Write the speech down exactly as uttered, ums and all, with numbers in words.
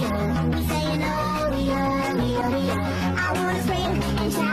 We saying oh, we oh, we oh, we oh. I wanna scream and shout.